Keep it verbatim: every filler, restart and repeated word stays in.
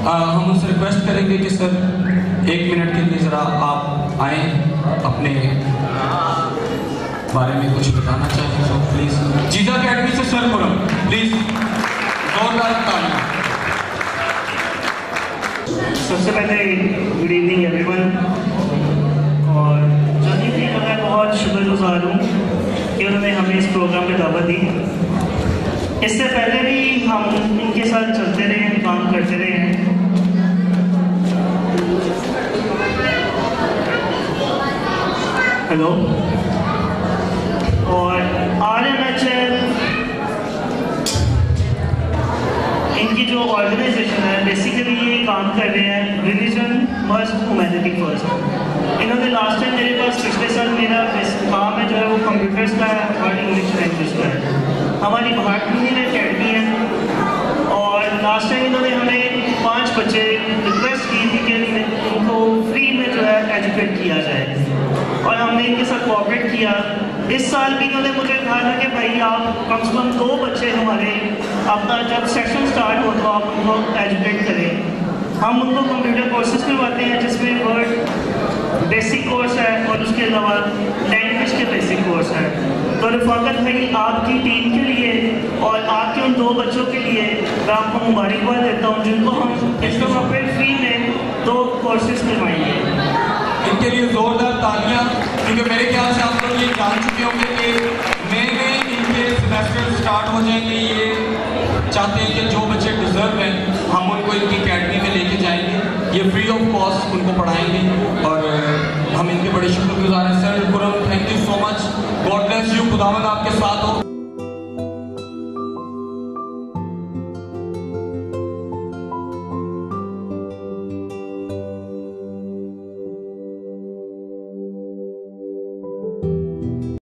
हम उनसे रिक्वेस्ट करेंगे कि सर एक मिनट के लिए ज़रा आप आए, अपने बारे में कुछ बताना चाहें तो प्लीज़। जीजा अकेडमी से सर खुरम प्लीज़ जोरदार तालियां। सबसे पहले गुड इवनिंग एवरीवन, और जॉनी जी का मैं बहुत शुक्रगुजार हूँ कि उन्होंने हमें इस प्रोग्राम में दावत दी। इससे पहले भी हम इनके साथ चलते रहे हैं, काम करते रहे हैं। हेलो, और आर एम एच एल इनकी जो ऑर्गेनाइजेशन है बेसिकली ये काम कर रहे हैं रिलीजन मस्ट ह्यूमैनिटी फर्स्ट। इन्होंने लास्ट टाइम मेरे पास पिछले साल मेरा काम है जो है वो कंप्यूटर्स का है और इंग्लिश लैंग्वेज का है। हमारी भारतीय में अकेडमी है और लास्ट टाइम इन्होंने हमें पांच बच्चे रिक्वेस्ट की थी कि उनको फ्री में जो है एजुकेट किया जाए और हमने इनके साथ कोऑपरेट किया। इस साल भी इन्होंने मुझे कहा था कि भाई आप कम से कम दो बच्चे हमारे अपना जब सेशन स्टार्ट हो तो आप उनको एजुकेट करें। हम उनको कंप्यूटर कोर्सेज करवाते हैं जिसमें वर्ड बेसिक कोर्स है और उसके अलावा लैंग्वेज के बेसिक कोर्स है। तो रफाकत भाई आपकी टीम के लिए और आपके उन दो बच्चों के लिए मैं आपको मुबारकबाद देता हूँ जिनको हम इस दफ़ा फिर फ्री में दो कोर्सेज करवाएंगे। इनके लिए जोरदार तालियां, क्योंकि मेरे ख्याल से आप लोग ये जान चुके होंगे कि मई में इनके सेमेस्टर स्टार्ट हो जाएंगे। ये चाहते हैं कि जो बच्चे डिजर्व हैं हम उनको इनकी अकेडमी में लेके जाएंगे, ये फ्री ऑफ कॉस्ट उनको पढ़ाएंगे और हम इनके बड़े शुक्रगुजार हैं। Sir Khurram, thank you so much, god bless you, खुदावंद आपके साथ हो।